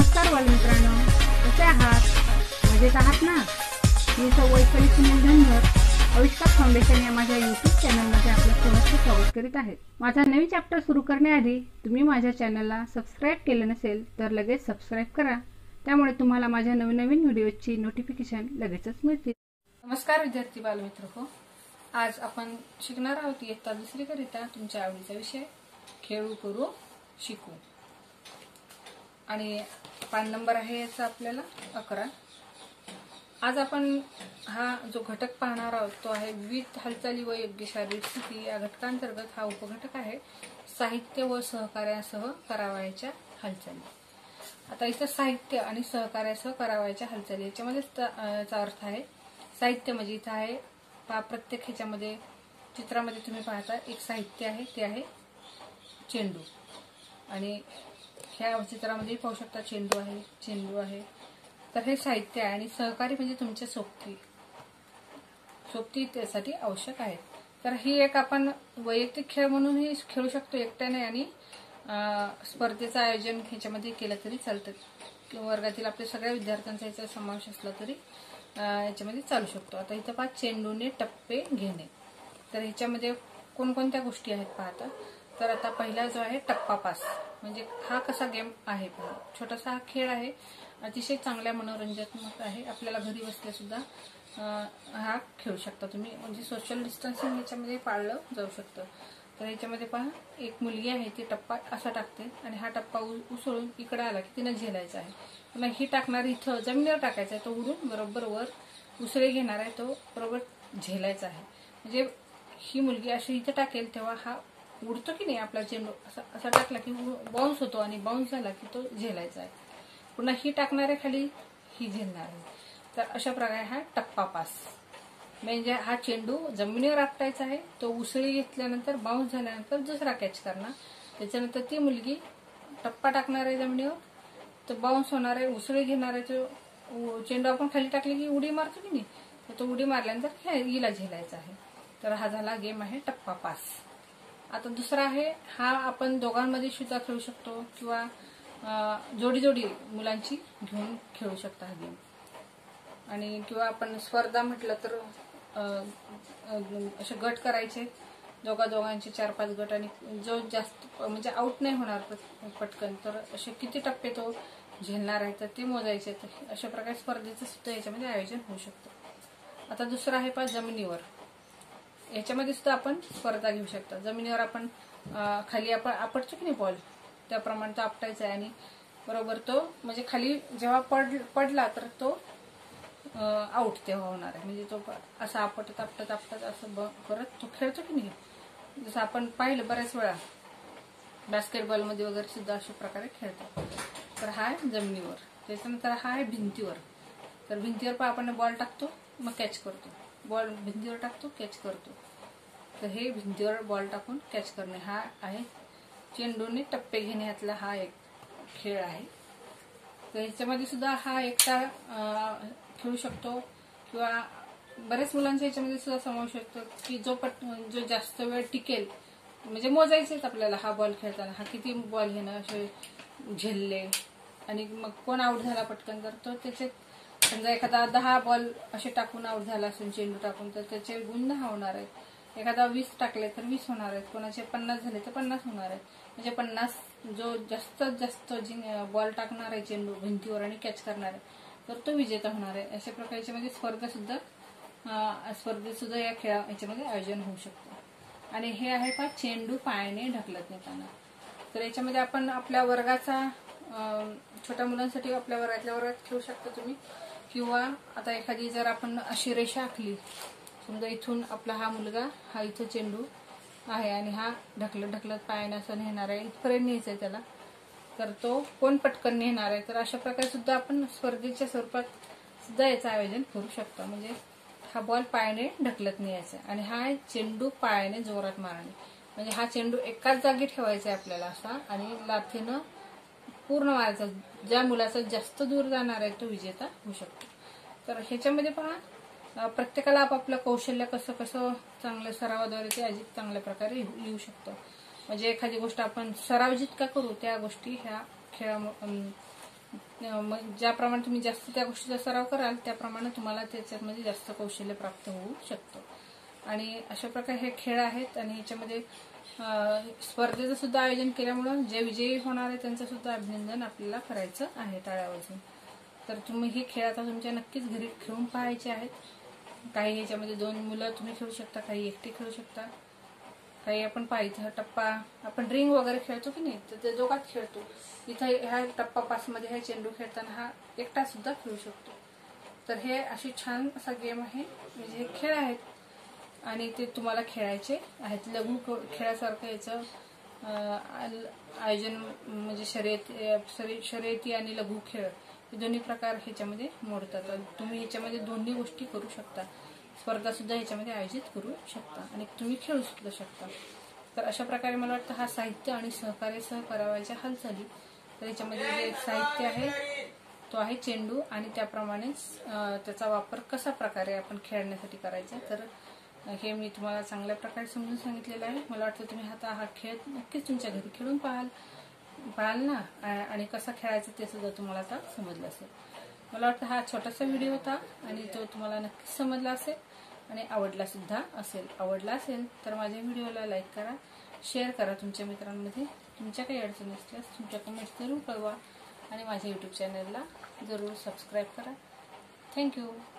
नमस्कार बालमित्रांनो, कसे आहात? मजेत आहात ना? मी वैशाली सुनील धनगर आविष्कार फाउंडेशन या माझ्या यूट्यूब चॅनलमध्ये आपलं सहर्ष स्वागत करीत आहे। माझा नवीन चॅप्टर सुरू करण्याआधी तुम्ही माझ्या चॅनलला सबस्क्राईब केले नसेल तर लगेच सबस्क्राईब करा, त्यामुळे तुम्हाला माझ्या नवीन व्हिडिओची नोटिफिकेशन लगेचच मिळतील। नमस्कार विद्यार्थी बालमित्रहो, आज आपण शिकणार आहोत इयत्ता दुसरी करिता तुमच्या आवडीचा विषय खेळू करू शिकू। आणि पान नंबर आहे याचा आपल्याला 11। आज आपण हा जो घटक पाहणार आहोत तो आहे विविध हालचाली व योग्य शारीरिक स्थिती। या घटकांतर्गत हा उपघटक आहे साहित्य व सहकार्यासह करावयाच्या हालचाली। आता इथं साहित्य आणि सहकार्यासह करावयाच्या हालचाली याच्यामध्ये चा अर्थ आहे साहित्य म्हणजे इथं आहे प्रत्येक ह्याच्यामध्ये चित्रामध्ये तुम्ही पाहता एक साहित्य आहे, ते आहे चेंडू। आणि ह्या चित्रामध्ये पाहू शकता चेंडू आहे, तर हे साहित्य आहे। आणि सहकारी म्हणजे तुमच्या सोबती त्यासाठी आवश्यक आहे। तर ही एक आपण वैयक्तिक खेळ म्हणूनही खेळू शकतो एकट्याने, आणि स्पर्धेचं आयोजन ह्याच्यामध्ये केलं तरी चालतं, किंवा वर्गातील आपल्या सगळ्या विद्यार्थ्यांचा याचा समावेश असला तरी याच्यामध्ये चालू शकतो। आता इथं पहा चेंडूने टप्पे घेणे, तर ह्याच्यामध्ये कोणकोणत्या गोष्टी आहेत पाहता। तर आता पहिला जो आहे टप्पा पास, म्हणजे हा कसा गेम आहे पहा, छोटासा हा खेळ आहे, अतिशय चांगल्या मनोरंजनात्मक आहे। आपल्याला घरी बसल्या सुद्धा हा खेळू शकता तुम्ही, म्हणजे सोशल डिस्टन्सिंग याच्यामध्ये पाळलं जाऊ शकतं। तर याच्यामध्ये पहा एक मुलगी आहे, ती टप्पा असा टाकते आणि हा टप्पा उसळून इकडे आला की तिने झेलायचा आहे। पुन्हा ही टाकणार इथं जमिनीवर टाकायचा आहे, तो उडून बरोबर वर उसळे घेणार आहे, तो बरोबर झेलायचा आहे। म्हणजे ही मुलगी अशी इथं टाकेल तेव्हा हा उडतो की नाही, आपला चेंडू असा टाकला की बाउन्स होतो, आणि बाउन्स झाला की तो झेलायचा आहे। पुन्हा ही टाकणार आहे खाली, ही झेलणार आहे। तर अशा प्रकारे हा टप्पा पास, म्हणजे हा चेंडू जमिनीवर आपटायचा आहे, तो उसळी घेतल्यानंतर बाउन्स झाल्यानंतर दुसरा कॅच करणार, त्याच्यानंतर ती मुलगी टप्पा टाकणार आहे जमिनीवर, तो बाउन्स होणार आहे, उसळी घेणार आहे, तो चेंडू आपण खाली टाकली की उडी मारतो की नाही, तर तो उडी मारल्यानंतर हिला झेलायचा आहे। तर हा झाला गेम आहे टप्पा पास। आता दुसरा आहे हा आपण दोघांमध्ये सुद्धा खेळू शकतो, किंवा जोडी मुलांची घेऊन खेळू शकता हा गेम। आणि किंवा आपण स्पर्धा म्हटलं तर असे गट करायचे, दोघांचे 4-5 गट, आणि जो जास्त म्हणजे आउट नाही होणार पटकन, तर असे किती टप्पे तो झेलणार आहे तर ते मोजायचे। तर अशा प्रकारे स्पर्धेचं सुद्धा याच्यामध्ये आयोजन होऊ शकतं। आता दुसरा आहे पहा जमिनीवर, याच्यामध्ये सुद्धा आपण स्पर्धा घेऊ शकता। जमिनीवर आपण खाली आपण आपटतो की नाही बॉल, त्याप्रमाणे तो आपटायचा आहे, आणि बरोबर तो म्हणजे खाली जेव्हा पडला तर तो आउट तेव्हा होणार आहे। म्हणजे तो असा आपटत असं करत तो खेळतो की नाही, जसं आपण पाहिलं बऱ्याच वेळा बास्केटबॉलमध्ये वगैरे सुद्धा अशा प्रकारे खेळतात। तर हा आहे जमिनीवर। त्याच्यानंतर हा आहे भिंतीवर, तर भिंतीवर पण आपण बॉल टाकतो मग कॅच करतो, बॉल भिंतीवर टाकतो कॅच करतो, तर हे भिंतीवर बॉल टाकून कॅच करणे हा आहे चेंडूने टप्पे घेण्यातला हा एक खेळ आहे। तर ह्याच्यामध्ये सुद्धा हा एकटा खेळू शकतो, किंवा बरेच मुलांच्या ह्याच्यामध्ये सुद्धा समावेश होतो की जो जास्त वेळ टिकेल, म्हणजे मोजायचेच आपल्याला हा बॉल खेळताना हा किती बॉल घेणं असे झेलले, आणि मग कोण आउट झाला पटकन, तर तो त्याचे समजा एखादा 10 बॉल असे टाकून आउट झाला असेल चेंडू टाकून, तर त्याचे गुण 10 होणार आहेत। एखादा 20 टाकले तर 20 होणार आहेत, कोणाचे 50 झाले तर 50 होणार आहेत। म्हणजे 50 जो जास्त बॉल टाकणार आहे चेंडू भिंतीवर आणि कॅच करणार आहे, तर तो विजेता होणार आहे। अशा प्रकारच्या स्पर्धेत सुद्धा या याच्यामध्ये आयोजन होऊ शकतं। आणि हे आहे पहा चेंडू पायाने ढकलत नेताना, तर याच्यामध्ये आपण आपल्या वर्गाचा छोट्या मुलांसाठी आपल्या वर्गात खेळू शकता तुम्ही, किंवा आता एखादी जर आपण अशी रेषा आखली, समजा इथून आपला हा मुलगा हा इथं चेंडू आहे आणि हा ढकलत पायाने असं नेणार आहे, इथपर्यंत न्यायचंय त्याला, तर तो कोण पटकन नेणार आहे, तर अशा प्रकारे सुद्धा आपण स्पर्धेच्या स्वरूपात सुद्धा याचं आयोजन करू शकतो। म्हणजे हा बॉल पायाने ढकलत न्यायचा आणि हा चेंडू पायाने जोरात मारणे, म्हणजे हा चेंडू एकाच जागी ठेवायचा आहे आपल्याला असा, आणि लाथीनं पूर्ण मारायचा, ज्या मुलाचा जास्त दूर जाणार आहे तो विजेता होऊ शकतो। तर ह्याच्यामध्ये पहा प्रत्येकाला आपापलं कौशल्य कसं चांगल्या सरावाद्वारे ते अधिक चांगल्या प्रकारे येऊ शकतं। म्हणजे एखादी गोष्ट आपण सराव जितका करू त्या गोष्टी ह्या मग ज्याप्रमाणे तुम्ही जास्त त्या गोष्टीचा सराव कराल त्याप्रमाणे तुम्हाला त्याच्यामध्ये जास्त कौशल्य प्राप्त होऊ शकतं. आणि अशा प्रकारे हे खेळ आहेत. आणि ह्याच्यामध्ये स्पर्धेचं सुद्धा आयोजन केल्यामुळं जे विजयी होणार आहे त्यांचं सुद्धा अभिनंदन आपल्याला करायचं आहे टाळ्या वाजवून. तर तुम्ही हे खेळ आता तुमच्या नक्कीच घरी खेळून पाहायचे आहेत. काही ह्याच्यामध्ये 2 मुलं तुम्ही खेळू शकता, काही एकटे खेळू शकता, काही आपण पाहायचं टप्पा आपण रिंग वगैरे खेळतो की नाही, तर ते दोघात खेळतो. इथं ह्या टप्पा 5 मध्ये हा चेंडू खेळताना हा एकटा सुद्धा खेळू शकतो. तर हे अशी छान असा गेम आहे, म्हणजे हे खेळ आहेत आणि ते तुम्हाला खेळायचे आहेत. लघु खेळासारखं याचं आयोजन म्हणजे शर्यती आणि लघु खेळ हे दोन्ही प्रकार ह्याच्यामध्ये मोडतात. तुम्ही ह्याच्यामध्ये दोन्ही गोष्टी करू शकता. स्पर्धा सुद्धा ह्याच्यामध्ये आयोजित करू शकता आणि तुम्ही खेळू सुद्धा शकता. तर अशा प्रकारे मला वाटतं हा साहित्य आणि सहकार्यासह करावयाच्या हालचाली. तर ह्याच्यामध्ये जे साहित्य आहे तो आहे चेंडू आणि त्याप्रमाणेच त्याचा वापर कसा प्रकारे आपण खेळण्यासाठी करायचा. तर हे मी तुम्हाला चांगल्या प्रकारे समजून सांगितलेलं आहे. मला वाटतं तुम्ही आता हा खेळ नक्कीच तुमच्या घरी खेळून पाहाल ना, आणि कसा खेळायचा ते सुद्धा तुम्हाला आता समजलं असेल. मला वाटतं हा छोटासा व्हिडिओ होता आणि तो तुम्हाला नक्कीच समजला असेल आणि आवडला सुद्धा असेल. आवडला असेल तर माझ्या व्हिडिओला लाईक करा, शेअर करा तुमच्या मित्रांमध्ये. तुमच्या काही अडचणी असल्यास तुमच्या कमेंट्स जरूर कळवा आणि माझ्या यूट्यूब चॅनलला जरूर सबस्क्राईब करा. थँक्यू.